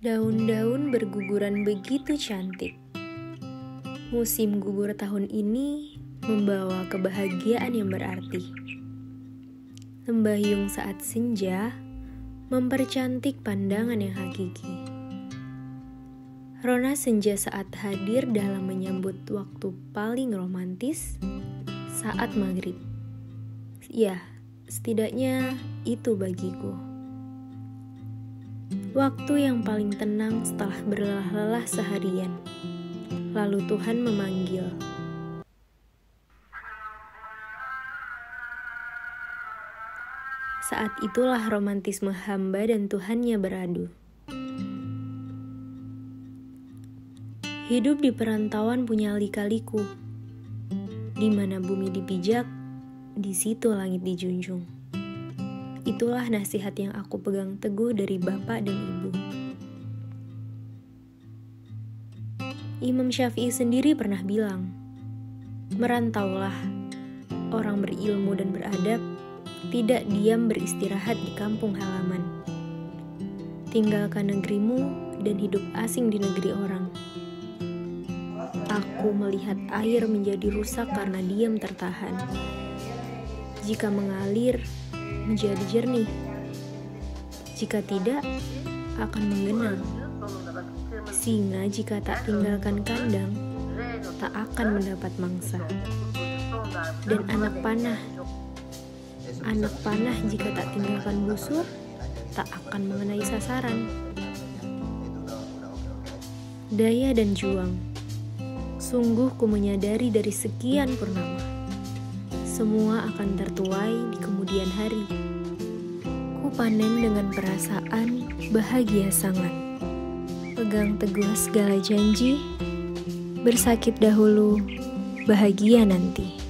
Daun-daun berguguran begitu cantik. Musim gugur tahun ini membawa kebahagiaan yang berarti. Lembayung saat senja mempercantik pandangan yang hakiki. Rona senja saat hadir dalam menyambut waktu paling romantis saat maghrib. Ya, setidaknya itu bagiku. Waktu yang paling tenang setelah berlelah-lelah seharian. Lalu Tuhan memanggil. Saat itulah romantisme hamba dan Tuhannya beradu. Hidup di perantauan punya lika-liku. Di mana bumi dipijak, di situ langit dijunjung. Itulah nasihat yang aku pegang teguh dari bapak dan ibu. Imam Syafi'i sendiri pernah bilang, merantaulah, orang berilmu dan beradab tidak diam beristirahat di kampung halaman. Tinggalkan negerimu dan hidup asing di negeri orang. Aku melihat air menjadi rusak karena diam tertahan. Jika mengalir, menjadi jernih. Jika tidak, akan menggenang. Singa jika tak tinggalkan kandang, tak akan mendapat mangsa. Dan anak panah jika tak tinggalkan busur, tak akan mengenai sasaran. Daya dan juang. Sungguh ku menyadari dari sekian purnama. Semua akan tertuai di kemudian hari. Ku panen dengan perasaan bahagia sangat. Pegang teguh segala janji, bersakit dahulu, bahagia nanti.